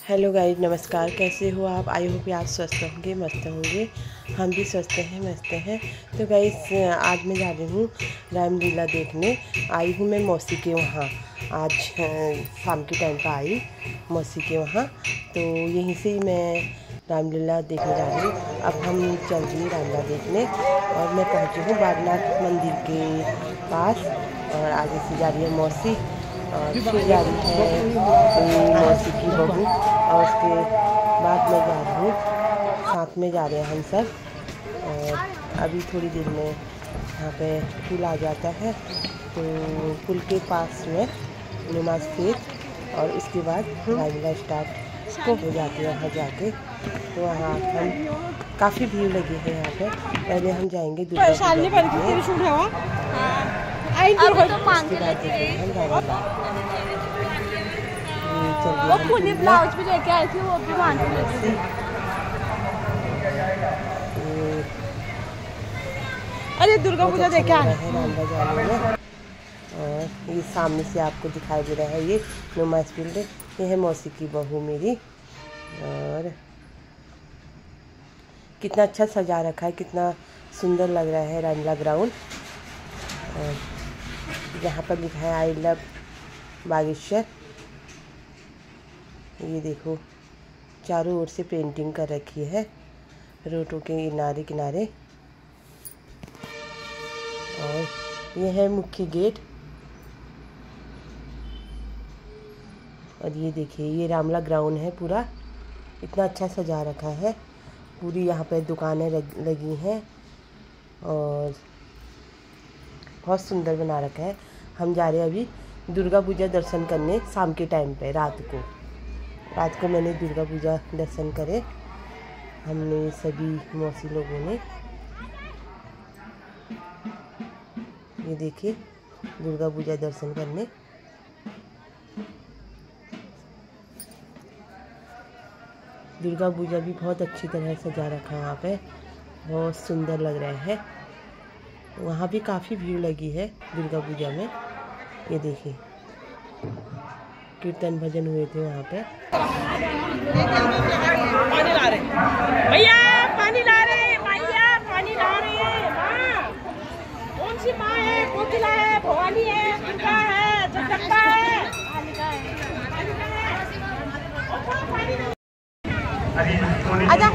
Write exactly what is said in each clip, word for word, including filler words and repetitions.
Hello guys, नमस्कार। कैसे हो आप? आई होप आप स्वस्थ होंगे, मस्त होंगे। हम भी स्वस्थ हैं, मस्त हैं। तो गाइस, आज मैं जा रही हूँ रामलीला देखने। आई हूँ मैं मौसी के वहाँ। आज शाम के टाइम पर आई मौसी के वहाँ, तो यहीं से ही मैं रामलीला देखने जा रही हूँ। अब हम चल रही रामलीला देखने और मैं पहुँची हूँ बागनाथ मंदिर के पास और आगे से जा रही है मौसी और फिर जा रही है मौसी की बहू और उसके बाद मैं जा रही हूँ, साथ में जा रहे हैं हम सब। और अभी थोड़ी देर में यहाँ पे पुल आ जाता है, तो पुल के पास में नमाज फिर और उसके बाद रामलीला स्टार्ट को हो जाती है वहाँ जाके। तो वहाँ हम काफ़ी भीड़ लगी है यहाँ पे। पहले हम जाएंगे दुर्गा पूजा देखने, उसके बाद देखेंगे हम रामलीला। वो खुली ब्लाउज भी लेके आई थी, वो भी बांध ली। अरे दुर्गा पूजा देखे आ रहे हैं रामलीला जाने में। और ये सामने से आपको दिखाई दे रहा है ये नुमाइश फील्ड। ये है मौसी की बहू मेरी। और कितना अच्छा सजा रखा है, कितना सुंदर लग रहा है रामलीला ग्राउंड। और यहाँ पर लिखा है आई लव बागेश्वर। ये देखो, चारों ओर से पेंटिंग कर रखी है रोडों के किनारे किनारे। और ये है मुख्य गेट। और ये देखिए, ये रामलीला ग्राउंड है पूरा। इतना अच्छा सजा रखा है। पूरी यहाँ पे दुकानें लगी हैं और बहुत सुंदर बना रखा है। हम जा रहे हैं अभी दुर्गा पूजा दर्शन करने शाम के टाइम पे। रात को रात को मैंने दुर्गा पूजा दर्शन करे, हमने सभी मौसी लोगों ने। ये देखिए, दुर्गा पूजा दर्शन करने। दुर्गा पूजा भी बहुत अच्छी तरह सजा रखा है यहाँ पे, बहुत सुंदर लग रहा है। वहाँ भी काफ़ी भीड़ लगी है दुर्गा पूजा में। ये देखिए, कीर्तन भजन हुए थे वहाँ पे। पानी ला रहे भैया, पानी ला रहे भैया, पानी ला रहे हैं। माँ कौन सी माँ है? कोकिला है, भवानी है, दुर्गा है, जगदम्बा है। आजा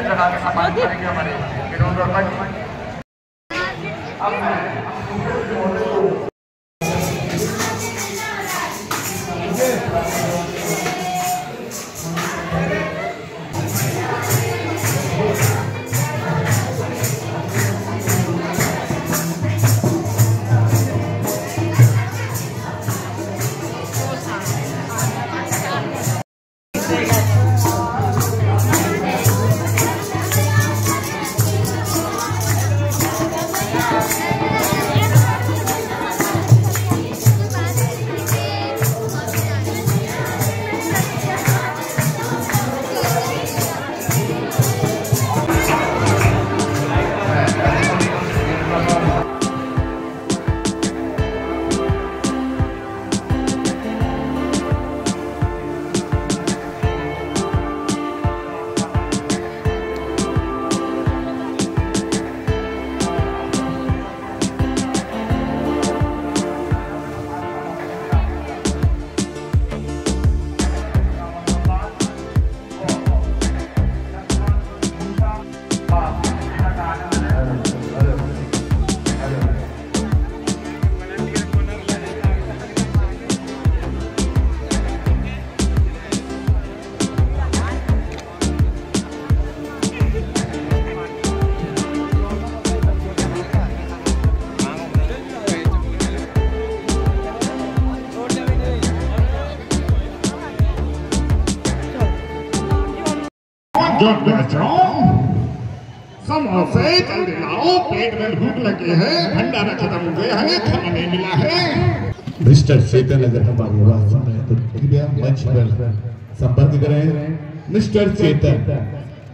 जब बच्चों समय से जल्दी लाओ, पेट में भूख लगी है, भंडारा खत्म हो गया है, खाना नहीं मिला है। मिस्टर चेतन अगर हमारी आवाज सुन रहे हैं तो कृपया मंच पर संपर्क करें। मिस्टर चेतन।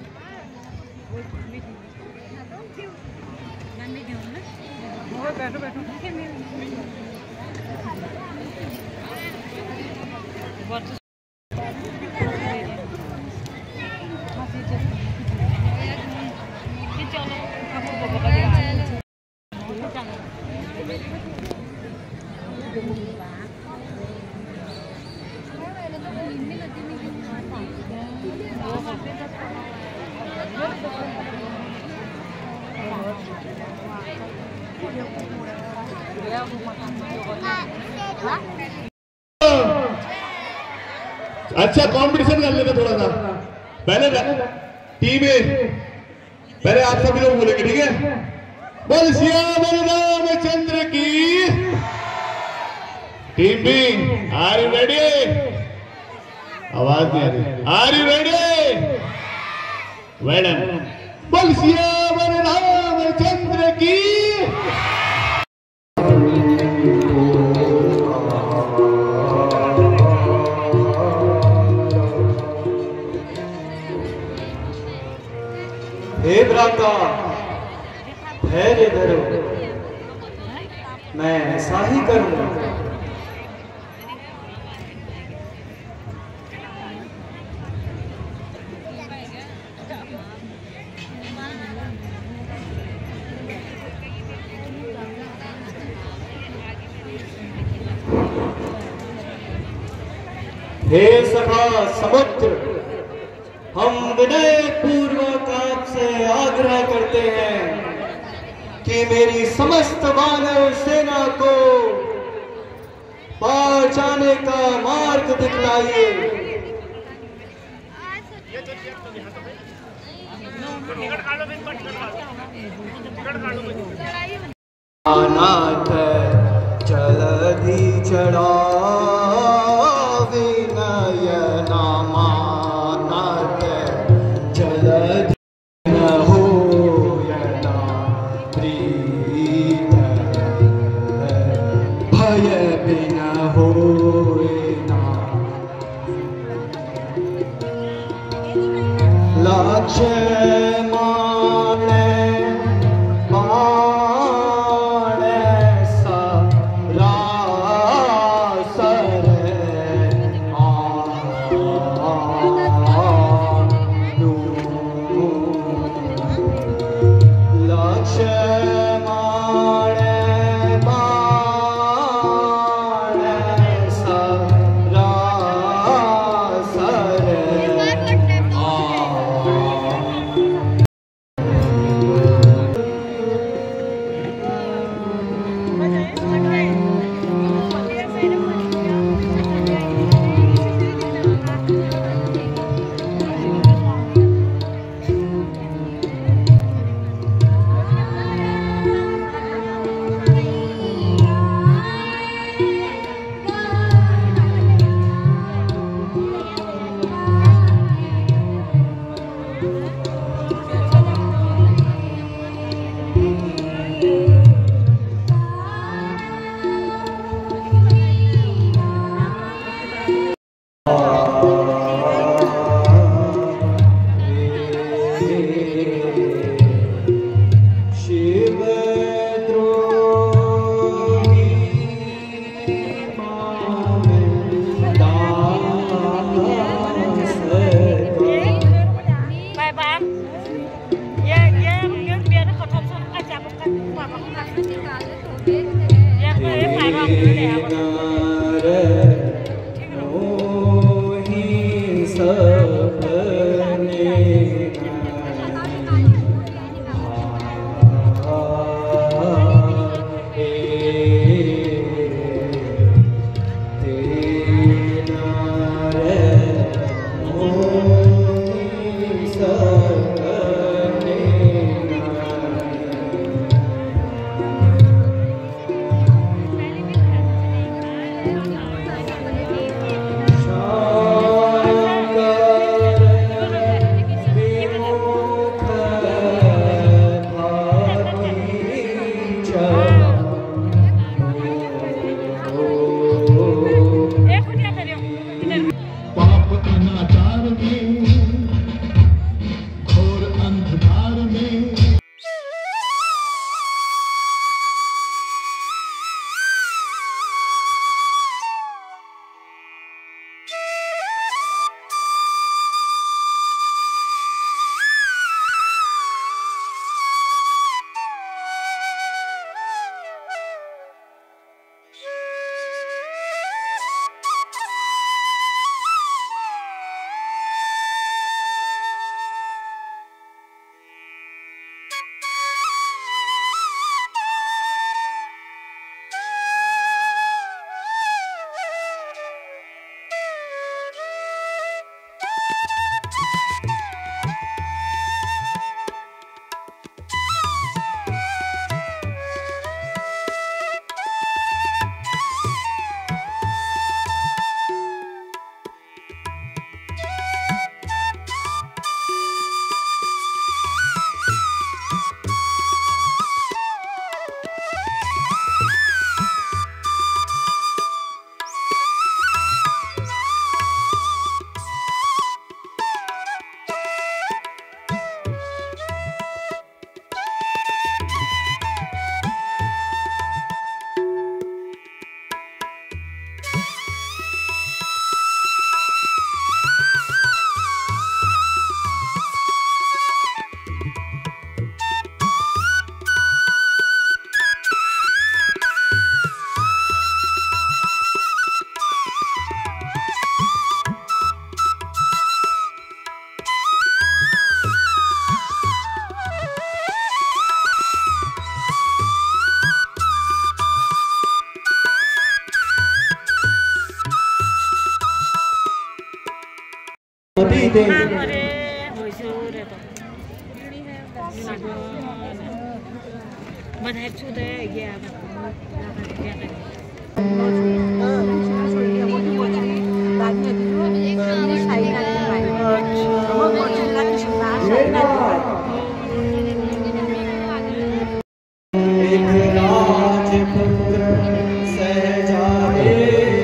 बैठो बैठो अच्छा कंपटीशन कर लेते थोड़ा सा। पहले टीम ए, पहले आप सभी लोग बोलेंगे, ठीक है? बोल श्याम रामचंद्र की। Team B, are you ready? आवाज नहीं आ रही। Are you ready? Well done. बोल श्याम रामचंद्र की। हे भ्राता, धैर्य धरो, मैं ऐसा ही करूंगा। हे सखा समुद्र, हम विनय पूर्वक आपसे आग्रह करते हैं कि मेरी समस्त वानर सेना को पार जाने का मार्ग दिखलाइए। नाथ जलधि चढ़ा गति दे। बधाई छूट है ये एक राजपुत्र सहजादे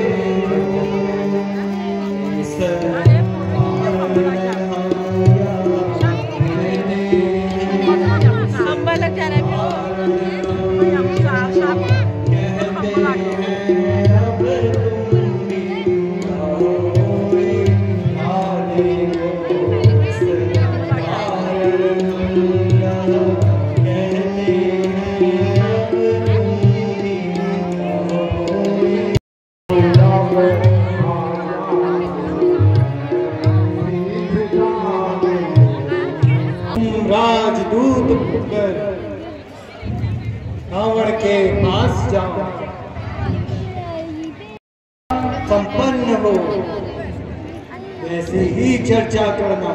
राजदूत होकर रावण के पास जाओ, संपन्न हो वैसे ही चर्चा करना,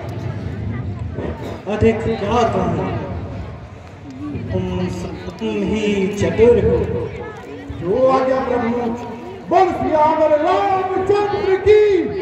अधिक क्या कहना। तुम तुम ही चतुर हो। जो आ गया प्रभु, बोल सियावर रामचंद्र की।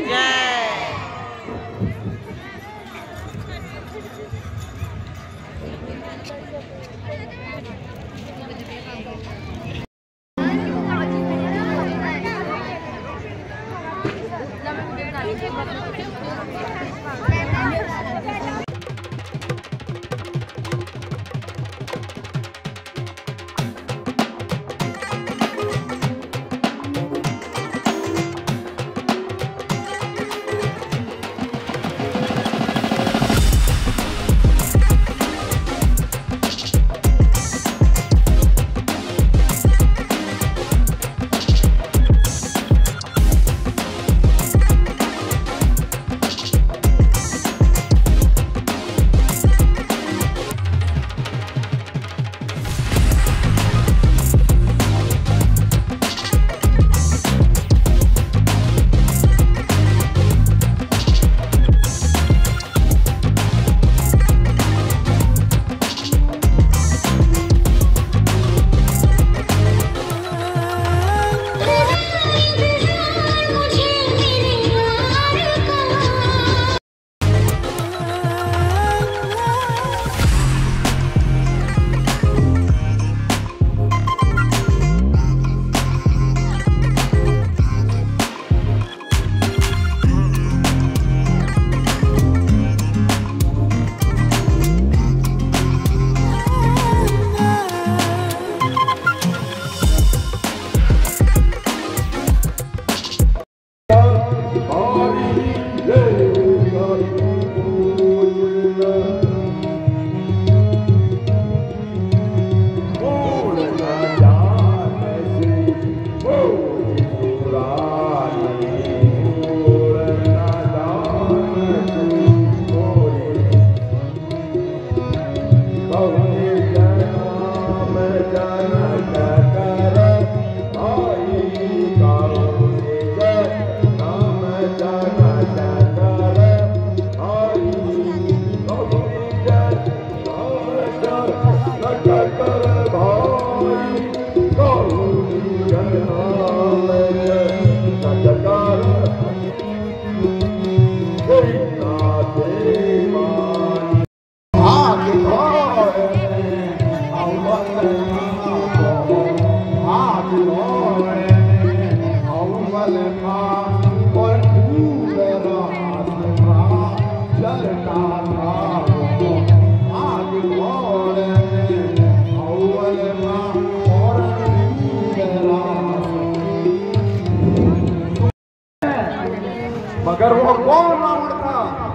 मगर वो कौन रावण था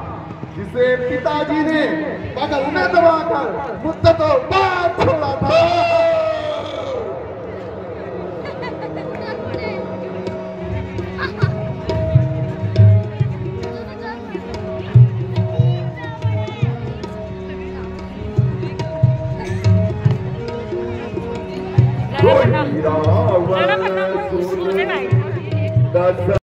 जिसे पिताजी ने बगल में दबाकर मुद्दतों बाद छोड़ा था। राणा प्रताप